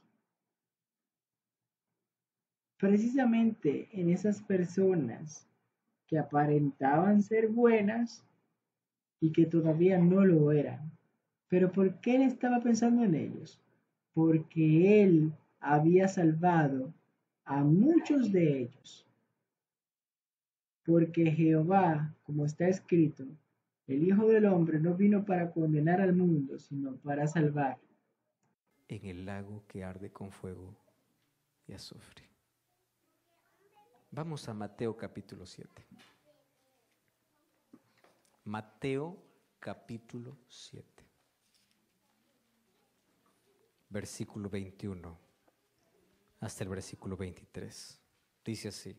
Precisamente en esas personas que aparentaban ser buenas y que todavía no lo eran. ¿Pero por qué él estaba pensando en ellos? Porque él había salvado a muchos de ellos. Porque Jehová, como está escrito, el Hijo del Hombre no vino para condenar al mundo, sino para salvar. En el lago que arde con fuego y azufre. Vamos a Mateo capítulo siete. Mateo capítulo siete. versículo veintiuno hasta el versículo veintitrés. Dice así: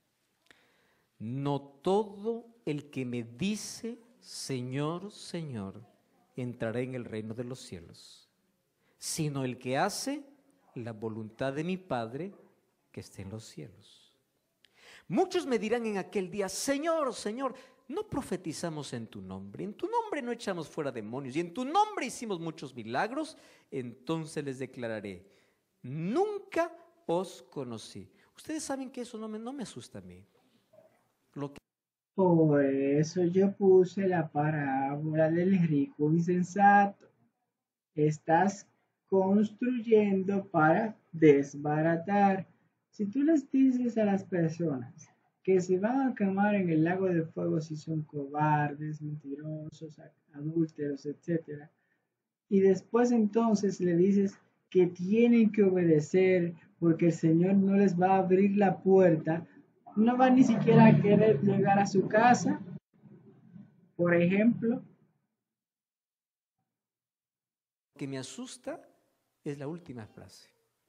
no todo el que me dice Señor, Señor, entrará en el reino de los cielos, sino el que hace la voluntad de mi Padre que está en los cielos. Muchos me dirán en aquel día: Señor, Señor, no profetizamos en tu nombre, en tu nombre no echamos fuera demonios, y en tu nombre hicimos muchos milagros. Entonces les declararé: nunca os conocí. Ustedes saben que eso no me, no me asusta a mí. Lo que Por eso yo puse la parábola del rico insensato. Estás construyendo para desbaratar. Si tú les dices a las personas que se van a quemar en el lago de fuego si son cobardes, mentirosos, adúlteros, etcétera, y después entonces le dices que tienen que obedecer porque el Señor no les va a abrir la puerta, no van ni siquiera a querer llegar a su casa, por ejemplo. que me asusta es la última frase: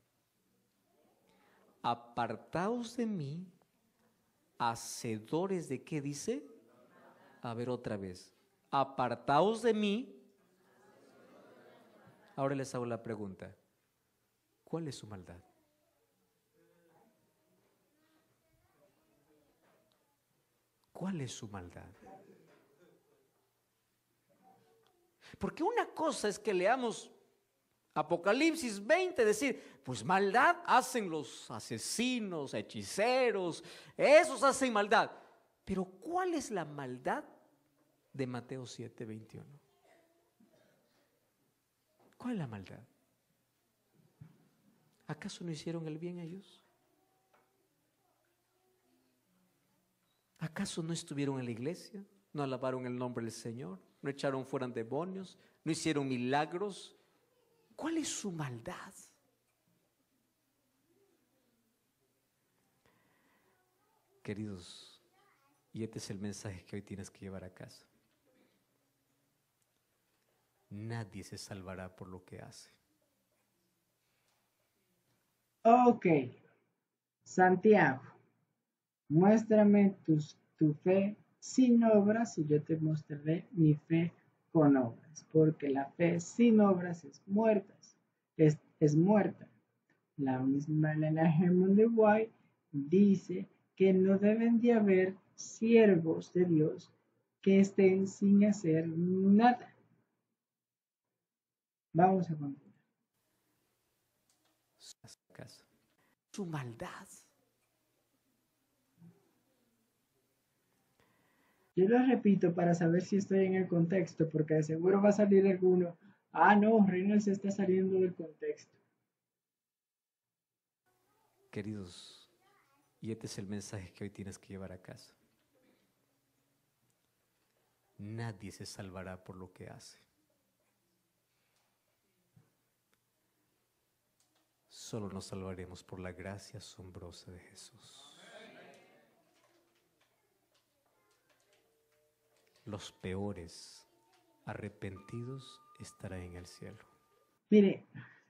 apartaos de mí, hacedores de ¿qué dice? A ver otra vez: apartaos de mí. Ahora les hago la pregunta: ¿cuál es su maldad? ¿Cuál es su maldad? Porque una cosa es que leamos Apocalipsis veinte, decir, pues maldad hacen los asesinos, hechiceros, esos hacen maldad. Pero ¿cuál es la maldad de Mateo siete, veintiuno? ¿Cuál es la maldad? ¿Acaso no hicieron el bien ellos? ¿Acaso no estuvieron en la iglesia? ¿No alabaron el nombre del Señor? ¿No echaron fuera demonios? ¿No hicieron milagros? ¿Cuál es su maldad? Queridos, y este es el mensaje que hoy tienes que llevar a casa. Nadie se salvará por lo que hace. Ok, Santiago, muéstrame tus, tu fe sin obras y yo te mostraré mi fe con obras, porque la fe sin obras es muerta. Es, es muerta. La misma Elena Hammond de White dice que no deben de haber siervos de Dios que estén sin hacer nada. Vamos a continuar. Su maldad. Yo lo repito para saber si estoy en el contexto, porque de seguro va a salir alguno. Ah, no, Reynolds se está saliendo del contexto. Queridos, y este es el mensaje que hoy tienes que llevar a casa. Nadie se salvará por lo que hace. Solo nos salvaremos por la gracia asombrosa de Jesús. Los peores arrepentidos estarán en el cielo. Mire,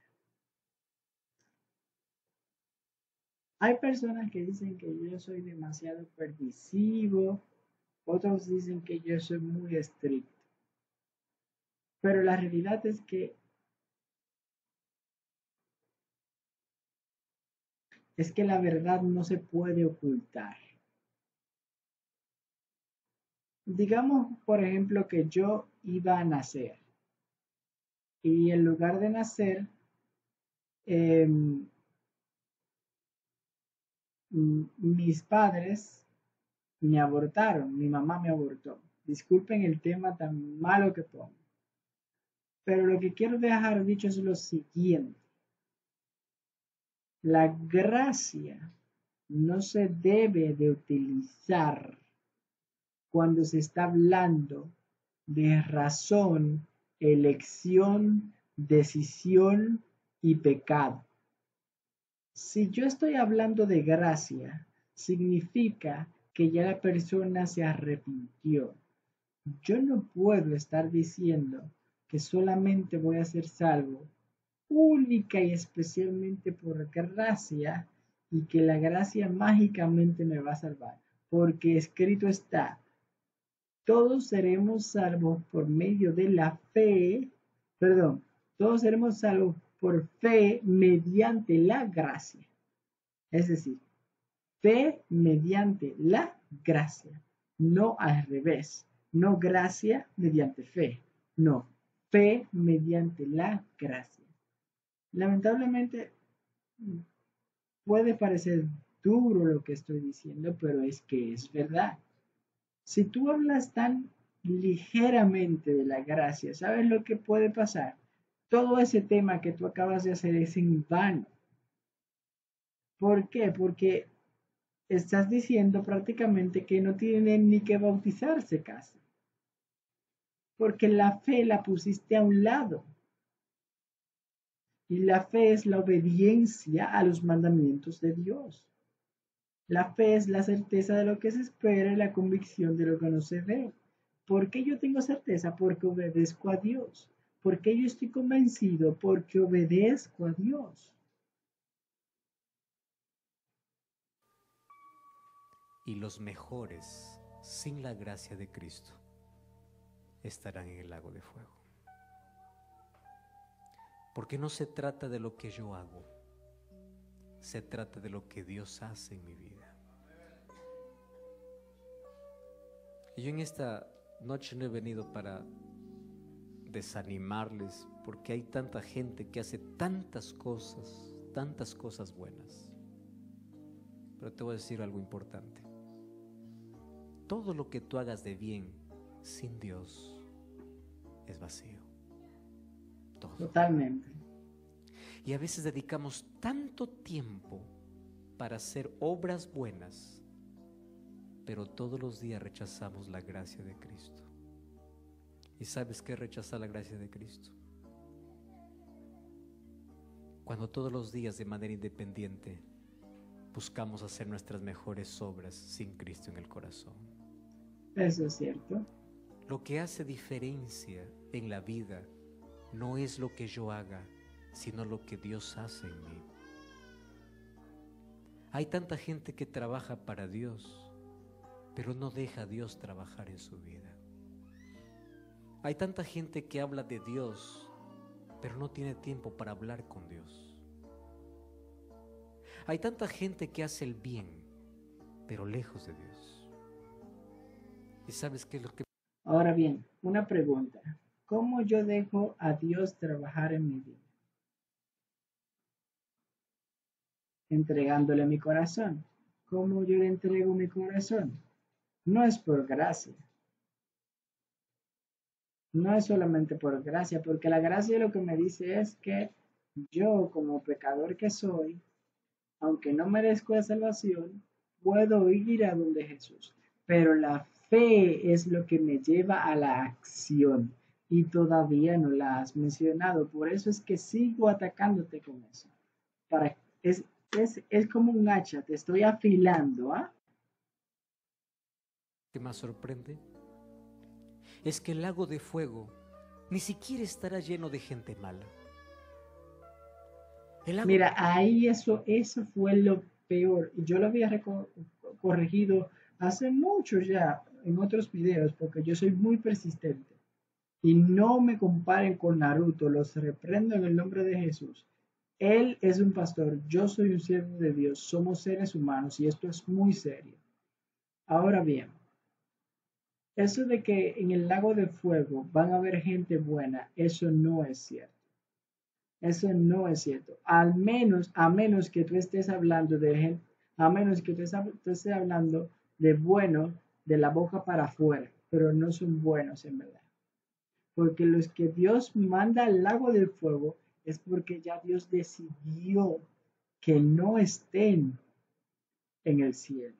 hay personas que dicen que yo soy demasiado permisivo, otros dicen que yo soy muy estricto. Pero la realidad es que es que la verdad no se puede ocultar. Digamos, por ejemplo, que yo iba a nacer y en lugar de nacer, eh, mis padres me abortaron, mi mamá me abortó. Disculpen el tema tan malo que pongo. Pero lo que quiero dejar dicho es lo siguiente. La gracia no se debe de utilizar cuando se está hablando de razón, elección, decisión y pecado. Si yo estoy hablando de gracia, significa que ya la persona se arrepintió. Yo no puedo estar diciendo que solamente voy a ser salvo única y especialmente por gracia, y que la gracia mágicamente me va a salvar, porque escrito está, todos seremos salvos por medio de la fe, perdón, todos seremos salvos por fe mediante la gracia. Es decir, fe mediante la gracia, no al revés, no gracia mediante fe, no, fe mediante la gracia. Lamentablemente puede parecer duro lo que estoy diciendo, pero es que es verdad. Si tú hablas tan ligeramente de la gracia, ¿sabes lo que puede pasar? Todo ese tema que tú acabas de hacer es en vano. ¿Por qué? Porque estás diciendo prácticamente que no tienen ni que bautizarse casi. Porque la fe la pusiste a un lado. Y la fe es la obediencia a los mandamientos de Dios. La fe es la certeza de lo que se espera y la convicción de lo que no se ve. ¿Por qué yo tengo certeza? Porque obedezco a Dios. ¿Por qué yo estoy convencido? Porque obedezco a Dios. Y los mejores, sin la gracia de Cristo, estarán en el lago de fuego. Porque no se trata de lo que yo hago, se trata de lo que Dios hace en mi vida. Y yo en esta noche no he venido para desanimarles, porque hay tanta gente que hace tantas cosas, tantas cosas buenas. Pero te voy a decir algo importante. Todo lo que tú hagas de bien sin Dios es vacío. Todo. Totalmente. Y a veces dedicamos tanto tiempo para hacer obras buenas, pero todos los días rechazamos la gracia de Cristo. ¿Y sabes qué es rechazar la gracia de Cristo? Cuando todos los días de manera independiente buscamos hacer nuestras mejores obras sin Cristo en el corazón. Eso es cierto. Lo que hace diferencia en la vida no es lo que yo haga, sino lo que Dios hace en mí. Hay tanta gente que trabaja para Dios, pero no deja a Dios trabajar en su vida. Hay tanta gente que habla de Dios, pero no tiene tiempo para hablar con Dios. Hay tanta gente que hace el bien, pero lejos de Dios. ¿Y sabes qué es lo que... Ahora bien, una pregunta. ¿Cómo yo dejo a Dios trabajar en mi vida? Entregándole mi corazón. ¿Cómo yo le entrego mi corazón? No es por gracia. No es solamente por gracia, porque la gracia lo que me dice es que yo, como pecador que soy, aunque no merezco la salvación, puedo ir a donde Jesús. Pero la fe es lo que me lleva a la acción y todavía no la has mencionado. Por eso es que sigo atacándote con eso. Para, es, es, es como un hacha, te estoy afilando, ¿ah? ¿Qué más sorprende? Es que el lago de fuego ni siquiera estará lleno de gente mala. El lago... Mira, ahí eso, eso fue lo peor. Y yo lo había corregido hace mucho ya en otros videos, porque yo soy muy persistente. Y no me comparen con Naruto, los reprendo en el nombre de Jesús. Él es un pastor, yo soy un siervo de Dios, somos seres humanos y esto es muy serio. Ahora bien, eso de que en el lago de fuego van a haber gente buena, eso no es cierto. Eso no es cierto. Al menos, a menos que tú estés hablando de gente, a menos que tú estés hablando de bueno de la boca para afuera, pero no son buenos en verdad. Porque los que Dios manda al lago del fuego es porque ya Dios decidió que no estén en el cielo.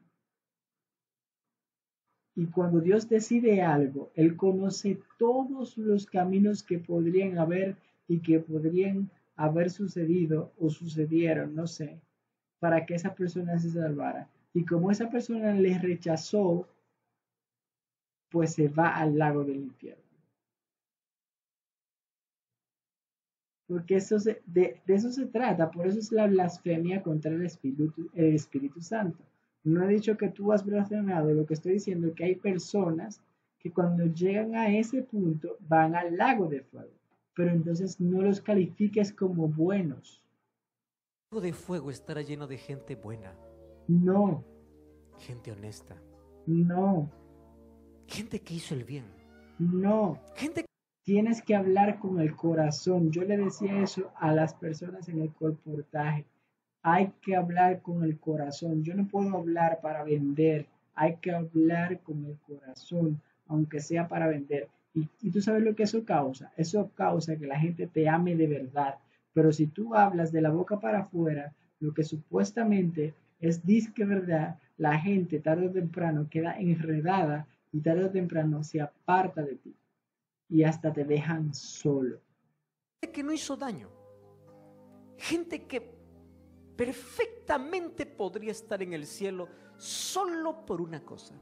Y cuando Dios decide algo, Él conoce todos los caminos que podrían haber y que podrían haber sucedido o sucedieron, no sé, para que esa persona se salvara. Y como esa persona le rechazó, pues se va al lago del infierno. porque eso se, de, de eso se trata, por eso es la blasfemia contra el Espíritu, el Espíritu Santo. No he dicho que tú has blasfemado, lo que estoy diciendo es que hay personas que cuando llegan a ese punto van al lago de fuego, pero entonces no los califiques como buenos. El lago de fuego estará lleno de gente buena. No. Gente honesta. No. Gente que hizo el bien. No. Gente que... Tienes que hablar con el corazón. Yo le decía eso a las personas en el colportaje. Hay que hablar con el corazón. Yo no puedo hablar para vender. Hay que hablar con el corazón, aunque sea para vender. Y, y tú sabes lo que eso causa. Eso causa que la gente te ame de verdad. Pero si tú hablas de la boca para afuera, lo que supuestamente es disque verdad, la gente tarde o temprano queda enredada y tarde o temprano se aparta de ti. Y hasta te dejan solo. Gente que no hizo daño. Gente que perfectamente podría estar en el cielo solo por una cosa.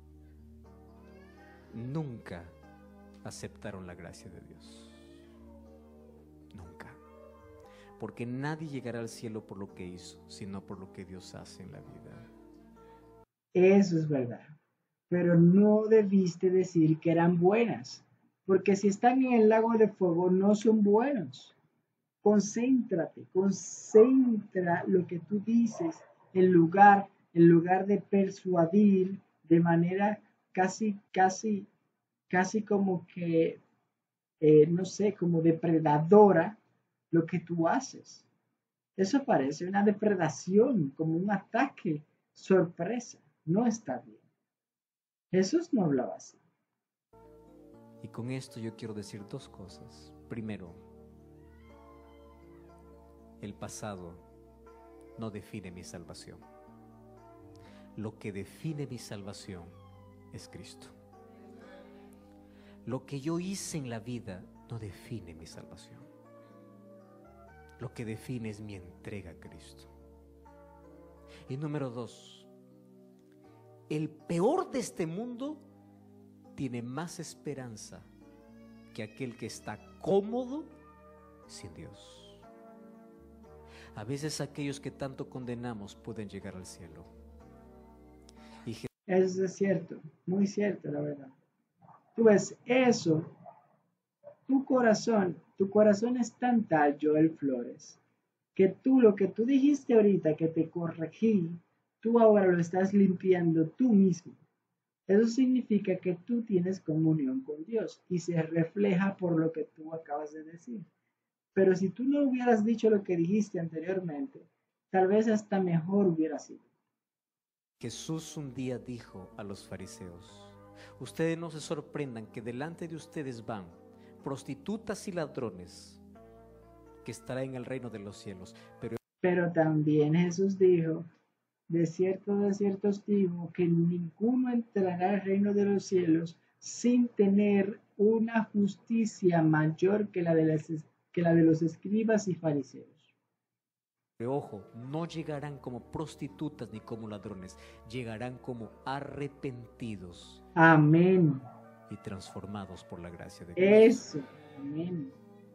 Nunca aceptaron la gracia de Dios. Nunca. Porque nadie llegará al cielo por lo que hizo, sino por lo que Dios hace en la vida. Eso es verdad. Pero no debiste decir que eran buenas. Porque si están en el lago de fuego no son buenos. Concéntrate, concentra lo que tú dices en lugar, en lugar de persuadir de manera casi, casi, casi como que, eh, no sé, como depredadora lo que tú haces. Eso parece una depredación, como un ataque sorpresa. No está bien. Jesús no hablaba así. Y con esto yo quiero decir dos cosas. Primero, el pasado no define mi salvación. Lo que define mi salvación es Cristo. Lo que yo hice en la vida no define mi salvación. Lo que define es mi entrega a Cristo. Y número dos, el peor de este mundo tiene más esperanza que aquel que está cómodo sin Dios. A veces aquellos que tanto condenamos pueden llegar al cielo. Y eso es cierto, muy cierto, la verdad. Tú ves, eso, tu corazón, tu corazón es tan tal, Joel Flores, que tú lo que tú dijiste ahorita, que te corregí, tú ahora lo estás limpiando tú mismo. Eso significa que tú tienes comunión con Dios y se refleja por lo que tú acabas de decir. Pero si tú no hubieras dicho lo que dijiste anteriormente, tal vez hasta mejor hubiera sido. Jesús un día dijo a los fariseos: ustedes no se sorprendan que delante de ustedes van prostitutas y ladrones, que estará en el reino de los cielos. Pero, Pero también Jesús dijo: de cierto, de cierto os digo, que ninguno entrará al reino de los cielos sin tener una justicia mayor que la de, las, que la de los escribas y fariseos. pero ojo, no llegarán como prostitutas ni como ladrones, llegarán como arrepentidos. Amén. Y transformados por la gracia de Dios. Eso, amén.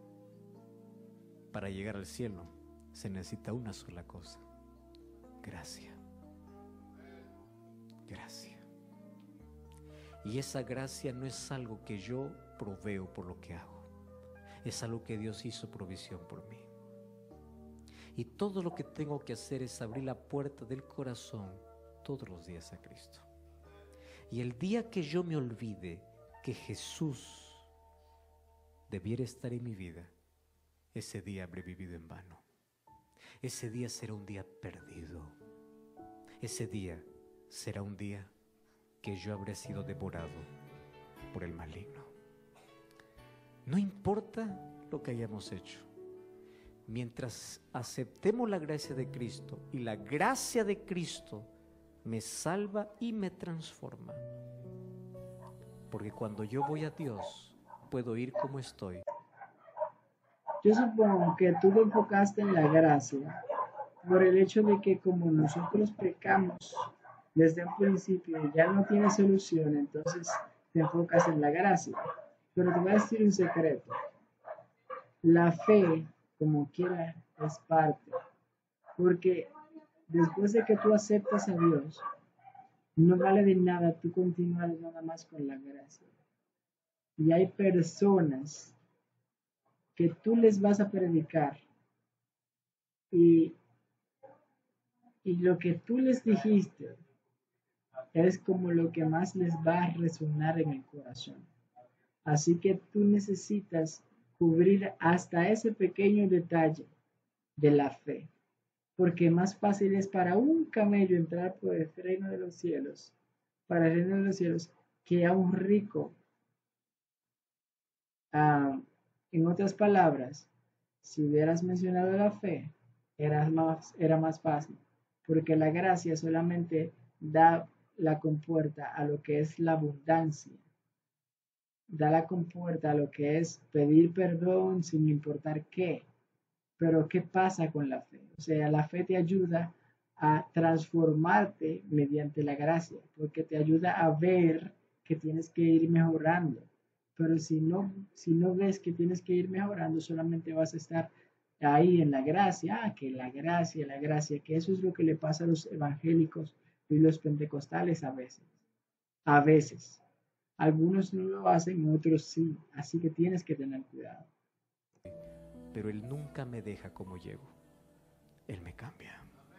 Para llegar al cielo se necesita una sola cosa: gracia. Gracia. Y esa gracia no es algo que yo proveo por lo que hago, es algo que Dios hizo provisión por mí. Y todo lo que tengo que hacer es abrir la puerta del corazón todos los días a Cristo. Y el día que yo me olvide que Jesús debiera estar en mi vida, ese día habré vivido en vano. Ese día será un día perdido. Ese día será un día que yo habré sido devorado por el maligno. No importa lo que hayamos hecho, mientras aceptemos la gracia de Cristo y la gracia de Cristo me salva y me transforma. Porque cuando yo voy a Dios, puedo ir como estoy. Yo supongo que tú te enfocaste en la gracia por el hecho de que como nosotros pecamos desde un principio ya no tiene solución, entonces te enfocas en la gracia. Pero te voy a decir un secreto. La fe como quiera es parte. Porque después de que tú aceptas a Dios, no vale de nada tú continuar nada más con la gracia. Y hay personas que tú les vas a predicar y, y lo que tú les dijiste es como lo que más les va a resonar en el corazón. Así que tú necesitas cubrir hasta ese pequeño detalle de la fe, porque más fácil es para un camello entrar por el reino de los cielos, para el reino de los cielos, que a un rico. Ah, en otras palabras, si hubieras mencionado la fe, era más, era más fácil, porque la gracia solamente da la compuerta a lo que es la abundancia, da la compuerta a lo que es pedir perdón sin importar qué. Pero ¿qué pasa con la fe? O sea, la fe te ayuda a transformarte mediante la gracia, porque te ayuda a ver que tienes que ir mejorando. Pero si no, si no ves que tienes que ir mejorando, solamente vas a estar ahí en la gracia, ah, que la gracia, la gracia, que eso es lo que le pasa a los evangélicos y los pentecostales a veces. A veces. Algunos no lo hacen, otros sí. Así que tienes que tener cuidado. Pero Él nunca me deja como llego. Él me cambia.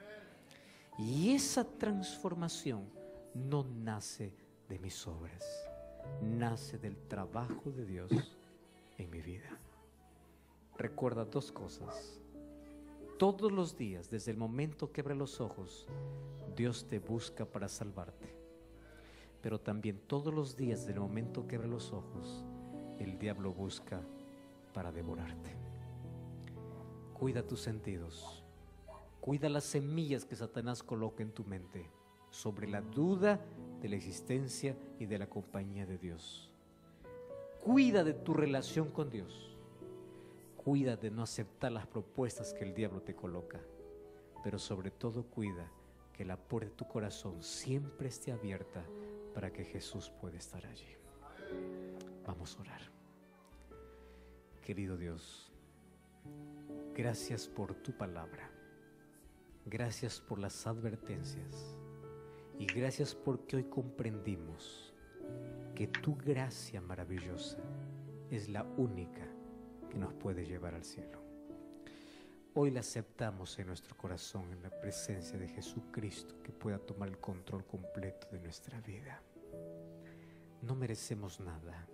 Y esa transformación no nace de mis obras, nace del trabajo de Dios en mi vida. Recuerda dos cosas. Todos los días, desde el momento que abres los ojos, Dios te busca para salvarte. Pero también todos los días, desde el momento que abres los ojos, el diablo busca para devorarte. Cuida tus sentidos. Cuida las semillas que Satanás coloca en tu mente sobre la duda de la existencia y de la compañía de Dios. Cuida de tu relación con Dios. Cuida de no aceptar las propuestas que el diablo te coloca. Pero sobre todo cuida que la puerta de tu corazón siempre esté abierta para que Jesús pueda estar allí. Vamos a orar. Querido Dios, gracias por tu palabra. Gracias por las advertencias. Y gracias porque hoy comprendimos que tu gracia maravillosa es la única que nos puede llevar al cielo. Hoy la aceptamos en nuestro corazón en la presencia de Jesucristo, que pueda tomar el control completo de nuestra vida. No merecemos nada,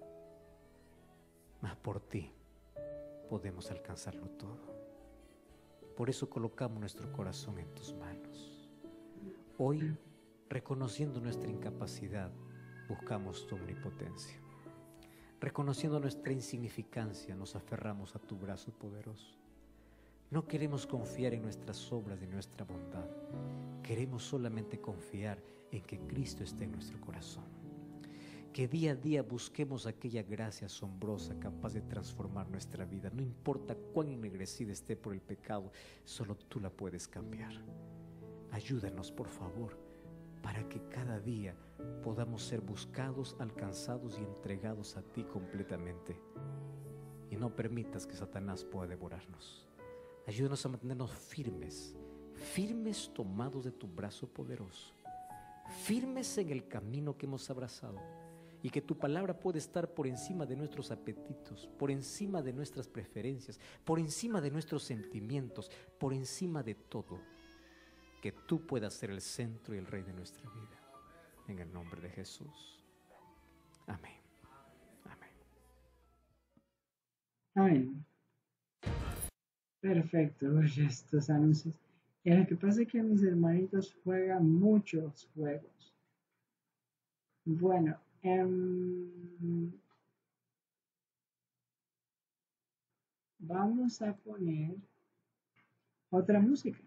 mas por ti podemos alcanzarlo todo. Por eso colocamos nuestro corazón en tus manos. Hoy, reconociendo nuestra incapacidad, buscamos tu omnipotencia. Reconociendo nuestra insignificancia, nos aferramos a tu brazo poderoso. No queremos confiar en nuestras obras y nuestra bondad. Queremos solamente confiar en que Cristo esté en nuestro corazón. Que día a día busquemos aquella gracia asombrosa capaz de transformar nuestra vida. No importa cuán ennegrecida esté por el pecado, solo tú la puedes cambiar. Ayúdanos, por favor, para que cada día podamos ser buscados, alcanzados y entregados a ti completamente. Y no permitas que Satanás pueda devorarnos. Ayúdanos a mantenernos firmes, firmes tomados de tu brazo poderoso, firmes en el camino que hemos abrazado, y que tu palabra pueda estar por encima de nuestros apetitos, por encima de nuestras preferencias, por encima de nuestros sentimientos, por encima de todo. Que tú puedas ser el centro y el rey de nuestra vida. En el nombre de Jesús. Amén. Amén. Amén. Perfecto, oye, estos anuncios. Y lo que pasa es que mis hermanitos juegan muchos juegos. Bueno, um, vamos a poner otra música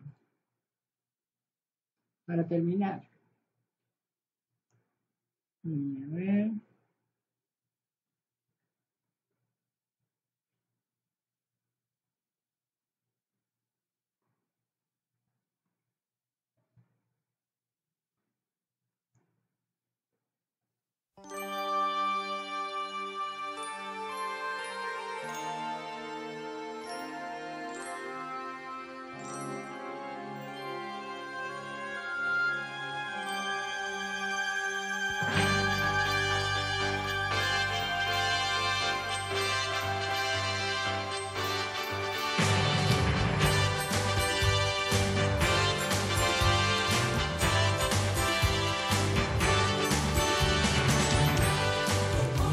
para terminar. A ver.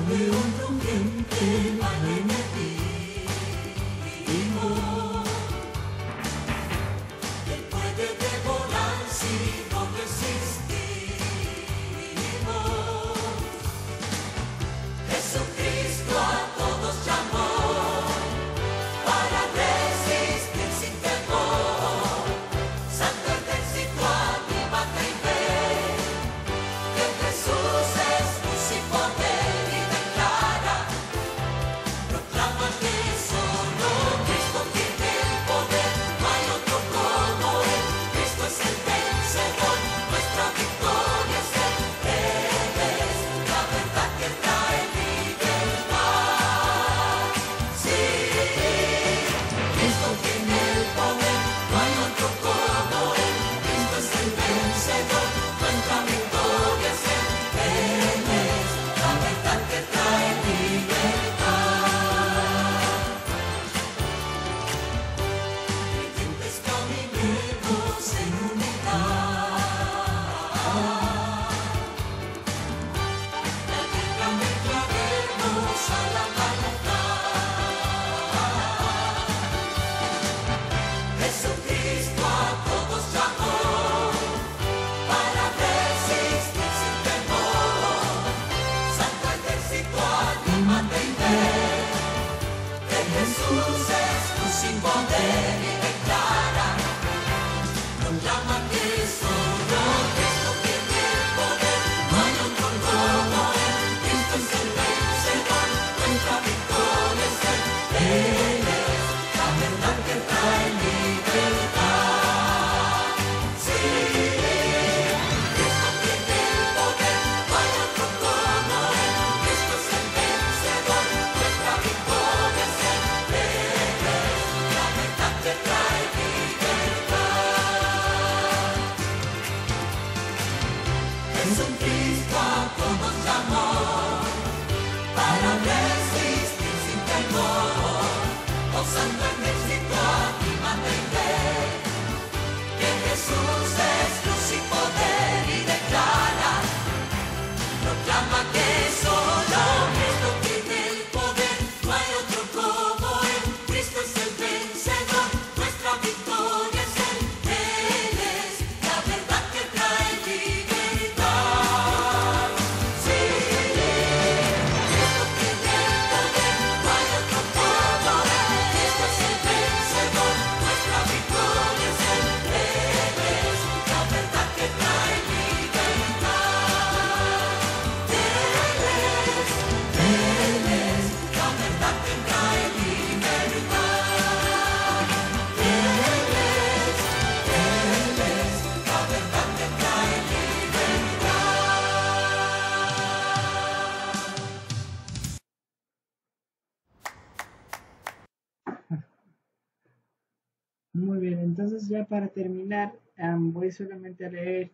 Muy bien, entonces ya para terminar, um, voy solamente a leer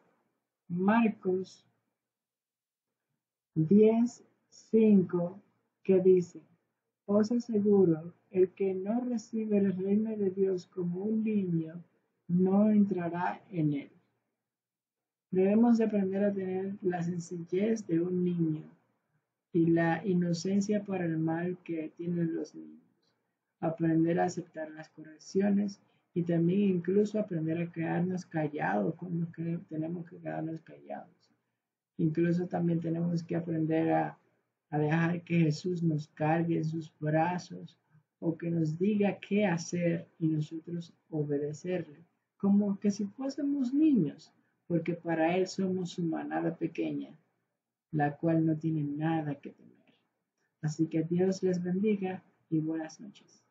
Marcos diez, cinco, que dice: os aseguro, el que no recibe el reino de Dios como un niño, no entrará en él. Debemos de aprender a tener la sencillez de un niño y la inocencia para el mal que tienen los niños. Aprender a aceptar las correcciones y también incluso aprender a quedarnos callados cuando tenemos que quedarnos callados. Incluso también tenemos que aprender a, a dejar que Jesús nos cargue en sus brazos o que nos diga qué hacer y nosotros obedecerle, como que si fuésemos niños, porque para Él somos su manada pequeña, la cual no tiene nada que temer. Así que Dios les bendiga y buenas noches.